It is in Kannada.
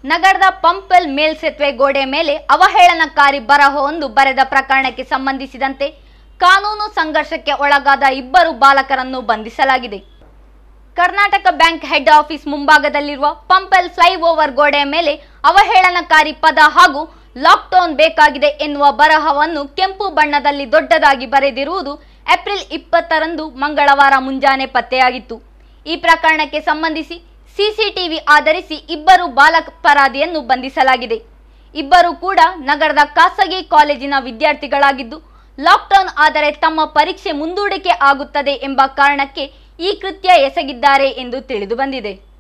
ನಗರದ ಪಂಪೆಲ್ ಮೇಲ್ಸೇತುವೆ ಗೋಡೆ ಮೇಲೆ ಅವಹೇಳನಕಾರಿ ಬರಹವೊಂದು ಬರೆದ ಪ್ರಕರಣಕ್ಕೆ ಸಂಬಂಧಿಸಿದಂತೆ ಕಾನೂನು ಸಂಘರ್ಷಕ್ಕೆ ಒಳಗಾದ ಇಬ್ಬರು ಬಾಲಕರನ್ನು ಬಂಧಿಸಲಾಗಿದೆ. ಕರ್ನಾಟಕ ಬ್ಯಾಂಕ್ ಹೆಡ್ ಆಫೀಸ್ ಮುಂಭಾಗದಲ್ಲಿರುವ ಪಂಪೆಲ್ ಫ್ಲೈಓವರ್ ಗೋಡೆಯ ಮೇಲೆ ಅವಹೇಳನಕಾರಿ ಪದ ಹಾಗೂ ಲಾಕ್ಡೌನ್ ಬೇಕಾಗಿದೆ ಎನ್ನುವ ಬರಹವನ್ನು ಕೆಂಪು ಬಣ್ಣದಲ್ಲಿ ದೊಡ್ಡದಾಗಿ ಬರೆದಿರುವುದು ಏಪ್ರಿಲ್ 20ರಂದು ಮಂಗಳವಾರ ಮುಂಜಾನೆ ಪತ್ತೆಯಾಗಿತ್ತು. ಈ ಪ್ರಕರಣಕ್ಕೆ ಸಂಬಂಧಿಸಿ ಸಿಸಿಟಿವಿ ಆಧರಿಸಿ ಇಬ್ಬರು ಬಾಲಕಪರಾಧಿಯನ್ನು ಬಂಧಿಸಲಾಗಿದೆ. ಇಬ್ಬರು ಕೂಡ ನಗರದ ಖಾಸಗಿ ಕಾಲೇಜಿನ ವಿದ್ಯಾರ್ಥಿಗಳಾಗಿದ್ದು, ಲಾಕ್ಡೌನ್ ಆದರೆ ತಮ್ಮ ಪರೀಕ್ಷೆ ಮುಂದೂಡಿಕೆ ಆಗುತ್ತದೆ ಎಂಬ ಕಾರಣಕ್ಕೆ ಈ ಕೃತ್ಯ ಎಸಗಿದ್ದಾರೆ ಎಂದು ತಿಳಿದುಬಂದಿದೆ.